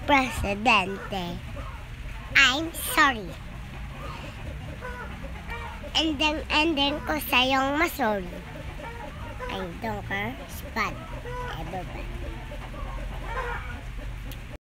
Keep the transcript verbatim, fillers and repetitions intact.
Precedente. I'm sorry. And then, and then ko sa'yong masorry. I don't care, spot, everybody.